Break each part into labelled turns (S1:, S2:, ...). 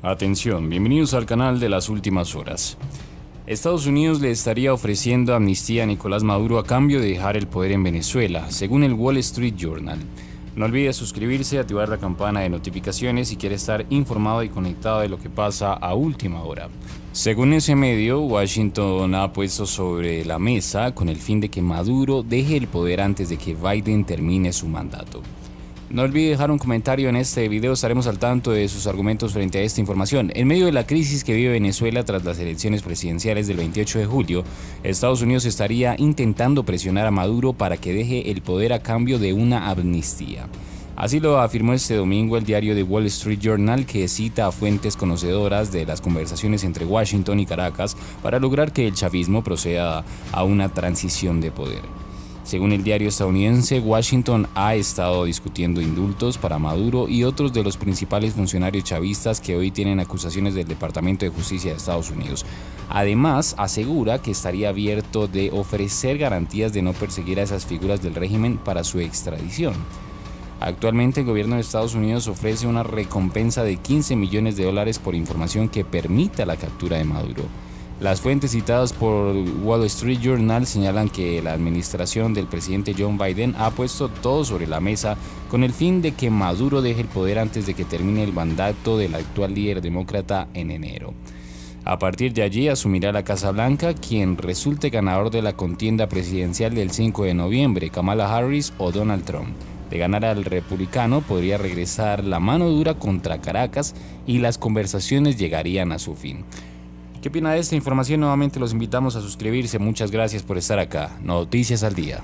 S1: Atención, bienvenidos al canal de las últimas horas. Estados Unidos le estaría ofreciendo amnistía a Nicolás Maduro a cambio de dejar el poder en Venezuela, según el Wall Street Journal. No olvides suscribirse y activar la campana de notificaciones si quiere estar informado y conectado de lo que pasa a última hora. Según ese medio, Washington ha puesto sobre la mesa con el fin de que Maduro deje el poder antes de que Biden termine su mandato. No olvide dejar un comentario en este video, estaremos al tanto de sus argumentos frente a esta información. En medio de la crisis que vive Venezuela tras las elecciones presidenciales del 28 de julio, Estados Unidos estaría intentando presionar a Maduro para que deje el poder a cambio de una amnistía. Así lo afirmó este domingo el diario The Wall Street Journal, que cita a fuentes conocedoras de las conversaciones entre Washington y Caracas para lograr que el chavismo proceda a una transición de poder. Según el diario estadounidense, Washington ha estado discutiendo indultos para Maduro y otros de los principales funcionarios chavistas que hoy tienen acusaciones del Departamento de Justicia de Estados Unidos. Además, asegura que estaría abierto de ofrecer garantías de no perseguir a esas figuras del régimen para su extradición. Actualmente el gobierno de Estados Unidos ofrece una recompensa de $15 millones por información que permita la captura de Maduro. Las fuentes citadas por Wall Street Journal señalan que la administración del presidente Joe Biden ha puesto todo sobre la mesa con el fin de que Maduro deje el poder antes de que termine el mandato del actual líder demócrata en enero. A partir de allí asumirá la Casa Blanca quien resulte ganador de la contienda presidencial del 5 de noviembre, Kamala Harris o Donald Trump. De ganar al republicano podría regresar la mano dura contra Caracas y las conversaciones llegarían a su fin. ¿Qué opina de esta información? Nuevamente los invitamos a suscribirse. Muchas gracias por estar acá. Noticias al día.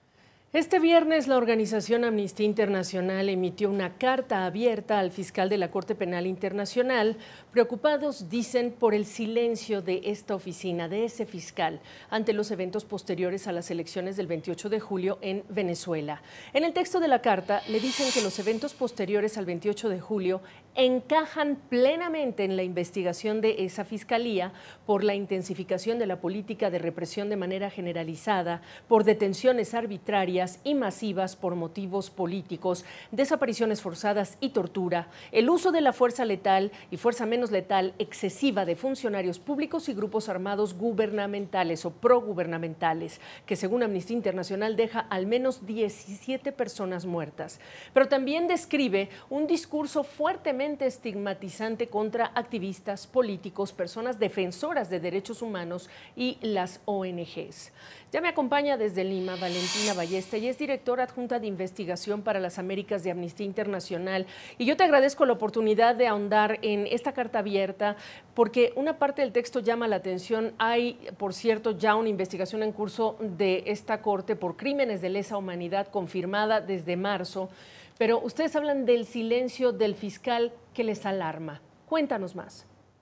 S2: Este viernes la organización Amnistía Internacional emitió una carta abierta al fiscal de la Corte Penal Internacional, preocupados, dicen, por el silencio de esta oficina, de ese fiscal, ante los eventos posteriores a las elecciones del 28 de julio en Venezuela. En el texto de la carta le dicen que los eventos posteriores al 28 de julio encajan plenamente en la investigación de esa fiscalía por la intensificación de la política de represión de manera generalizada, por detenciones arbitrarias y masivas por motivos políticos, desapariciones forzadas y tortura, el uso de la fuerza letal y fuerza menos letal excesiva de funcionarios públicos y grupos armados gubernamentales o progubernamentales, que según Amnistía Internacional deja al menos 17 personas muertas. Pero también describe un discurso fuertemente estigmatizante contra activistas, políticos, personas defensoras de derechos humanos y las ONGs. Ya me acompaña desde Lima Valentina Ballesta, y es directora adjunta de investigación para las Américas de Amnistía Internacional. Y yo te agradezco la oportunidad de ahondar en esta carta abierta, porque una parte del texto llama la atención. Hay, por cierto, ya una investigación en curso de esta Corte por crímenes de lesa humanidad confirmada desde marzo, pero ustedes hablan del silencio del fiscal que les alarma. Cuéntanos más.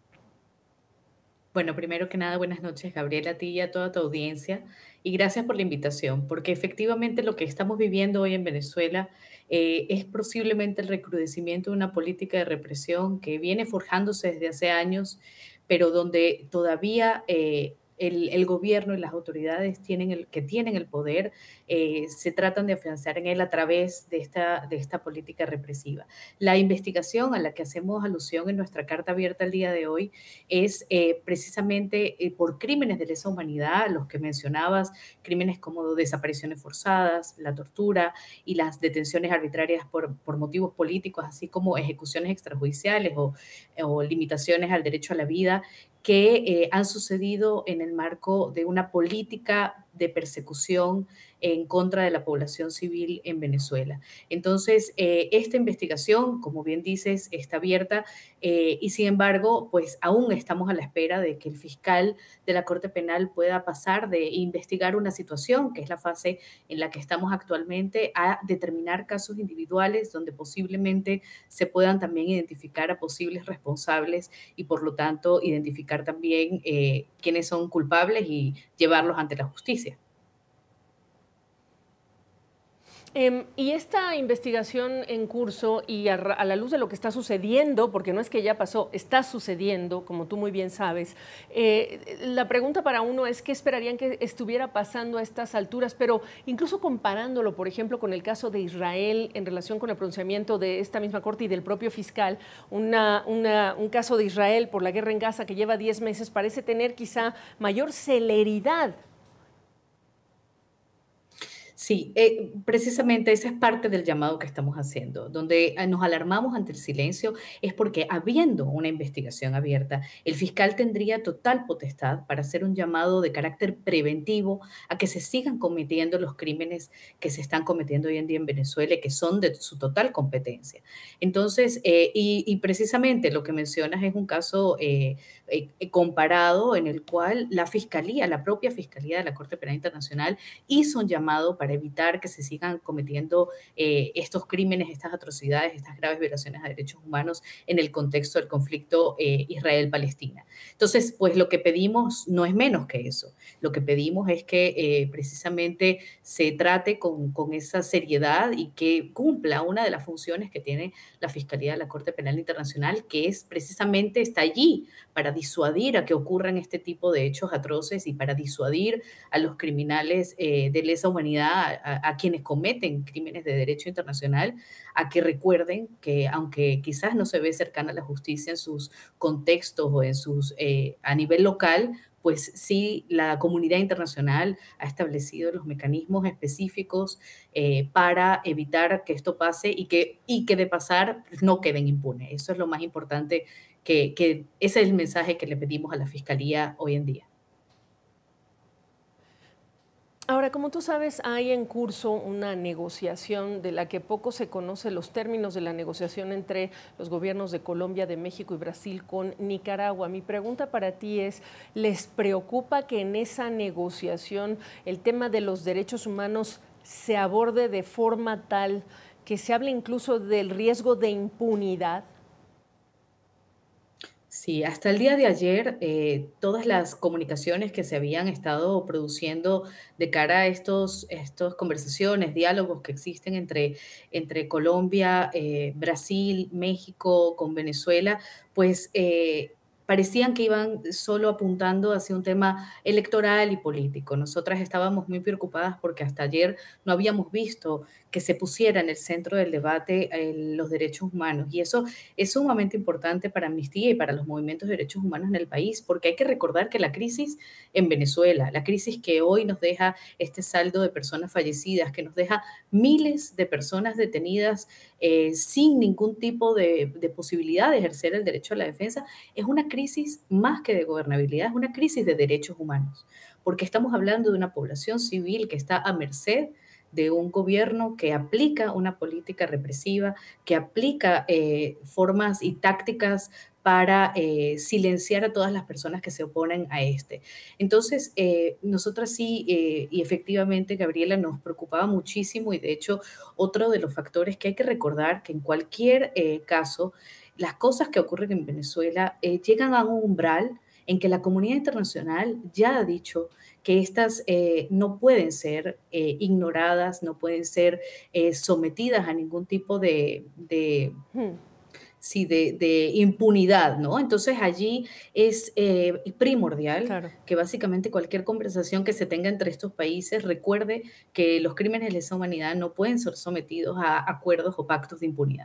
S3: Bueno, primero que nada, buenas noches, Gabriela, a ti y a toda tu audiencia, y gracias por la invitación, porque efectivamente lo que estamos viviendo hoy en Venezuela es posiblemente el recrudecimiento de una política de represión que viene forjándose desde hace años, pero donde todavía el gobierno y las autoridades que tienen el poder se tratan de afianzar en él a través de esta política represiva. La investigación a la que hacemos alusión en nuestra carta abierta el día de hoy es precisamente por crímenes de lesa humanidad, los que mencionabas, crímenes como desapariciones forzadas, la tortura y las detenciones arbitrarias por motivos políticos, así como ejecuciones extrajudiciales o limitaciones al derecho a la vida, que han sucedido en el marco de una política de persecución en contra de la población civil en Venezuela. Entonces, esta investigación, como bien dices, está abierta y sin embargo, pues aún estamos a la espera de que el fiscal de la Corte Penal pueda pasar de investigar una situación, que es la fase en la que estamos actualmente, a determinar casos individuales donde posiblemente se puedan también identificar a posibles responsables y por lo tanto identificar también quiénes son culpables y llevarlos ante la justicia.
S2: Y esta investigación en curso y a la luz de lo que está sucediendo, porque no es que ya pasó, está sucediendo, como tú muy bien sabes, la pregunta para uno es qué esperarían que estuviera pasando a estas alturas, pero incluso comparándolo, por ejemplo, con el caso de Israel en relación con el pronunciamiento de esta misma corte y del propio fiscal, un caso de Israel por la guerra en Gaza que lleva 10 meses parece tener quizá mayor celeridad.
S3: Sí, precisamente esa es parte del llamado que estamos haciendo, donde nos alarmamos ante el silencio, es porque habiendo una investigación abierta, el fiscal tendría total potestad para hacer un llamado de carácter preventivo a que se sigan cometiendo los crímenes que se están cometiendo hoy en día en Venezuela y que son de su total competencia. Entonces, y precisamente lo que mencionas es un caso comparado en el cual la fiscalía, la propia fiscalía de la Corte Penal Internacional, hizo un llamado para evitar que se sigan cometiendo estos crímenes, estas atrocidades, estas graves violaciones a derechos humanos en el contexto del conflicto Israel-Palestina. Entonces, pues lo que pedimos no es menos que eso. Lo que pedimos es que precisamente se trate con esa seriedad y que cumpla una de las funciones que tiene la Fiscalía de la Corte Penal Internacional, que es precisamente está allí para disuadir a que ocurran este tipo de hechos atroces y para disuadir a los criminales de lesa humanidad, a quienes cometen crímenes de derecho internacional, a que recuerden que aunque quizás no se ve cercana a la justicia en sus contextos o en sus, a nivel local, pues sí, la comunidad internacional ha establecido los mecanismos específicos para evitar que esto pase y que de pasar no queden impunes. Eso es lo más importante, que ese es el mensaje que le pedimos a la Fiscalía hoy en día.
S2: Ahora, como tú sabes, hay en curso una negociación de la que poco se conoce los términos de la negociación entre los gobiernos de Colombia, de México y Brasil con Nicaragua. Mi pregunta para ti es, ¿les preocupa que en esa negociación el tema de los derechos humanos se aborde de forma tal que se hable incluso del riesgo de impunidad?
S3: Sí, hasta el día de ayer, todas las comunicaciones que se habían estado produciendo de cara a estos conversaciones, diálogos que existen entre Colombia, Brasil, México, con Venezuela, pues parecían que iban solo apuntando hacia un tema electoral y político. Nosotras estábamos muy preocupadas porque hasta ayer no habíamos visto que se pusiera en el centro del debate los derechos humanos. Y eso es sumamente importante para Amnistía y para los movimientos de derechos humanos en el país, porque hay que recordar que la crisis en Venezuela, la crisis que hoy nos deja este saldo de personas fallecidas, que nos deja miles de personas detenidas sin ningún tipo de posibilidad de ejercer el derecho a la defensa, es una crisis más que de gobernabilidad, es una crisis de derechos humanos, porque estamos hablando de una población civil que está a merced de un gobierno que aplica una política represiva, que aplica formas y tácticas para silenciar a todas las personas que se oponen a este. Entonces, nosotras sí, y efectivamente, Gabriela, nos preocupaba muchísimo y de hecho, otro de los factores que hay que recordar que en cualquier caso, las cosas que ocurren en Venezuela llegan a un umbral en que la comunidad internacional ya ha dicho que estas no pueden ser ignoradas, no pueden ser sometidas a ningún tipo
S2: Hmm.
S3: sí, de impunidad, ¿no? Entonces allí es primordial
S2: Claro.
S3: que básicamente cualquier conversación que se tenga entre estos países recuerde que los crímenes de lesa humanidad no pueden ser sometidos a acuerdos o pactos de impunidad.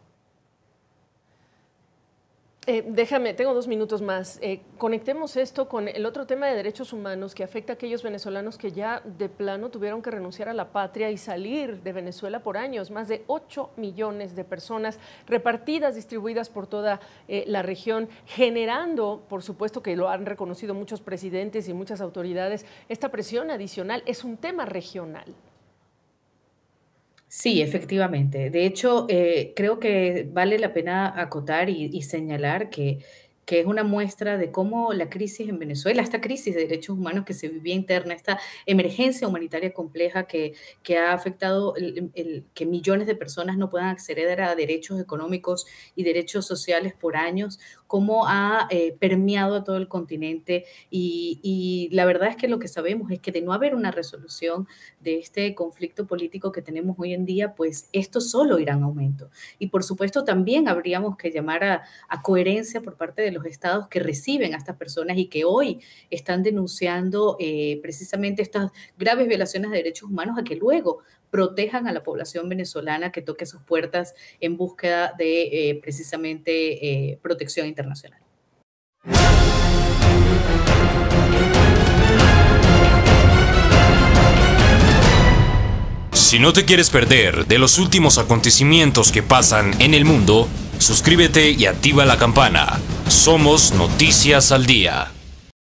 S2: Déjame, tengo 2 minutos más. Conectemos esto con el otro tema de derechos humanos que afecta a aquellos venezolanos que ya de plano tuvieron que renunciar a la patria y salir de Venezuela por años. Más de 8 millones de personas repartidas, distribuidas por toda la región, generando, por supuesto que lo han reconocido muchos presidentes y muchas autoridades, esta presión adicional es un tema regional.
S3: Sí, efectivamente. De hecho, creo que vale la pena acotar y señalar que es una muestra de cómo la crisis en Venezuela, esta crisis de derechos humanos que se vivía interna, esta emergencia humanitaria compleja que ha afectado que millones de personas no puedan acceder a derechos económicos y derechos sociales por años, cómo ha permeado a todo el continente y la verdad es que lo que sabemos es que de no haber una resolución de este conflicto político que tenemos hoy en día, pues esto solo irá en aumento. Y por supuesto también habríamos que llamar a coherencia por parte de los estados que reciben a estas personas y que hoy están denunciando precisamente estas graves violaciones de derechos humanos, a que luego protejan a la población venezolana que toque sus puertas en búsqueda de precisamente protección internacional.
S1: Si no te quieres perder de los últimos acontecimientos que pasan en el mundo, suscríbete y activa la campana. Somos Noticias al Día.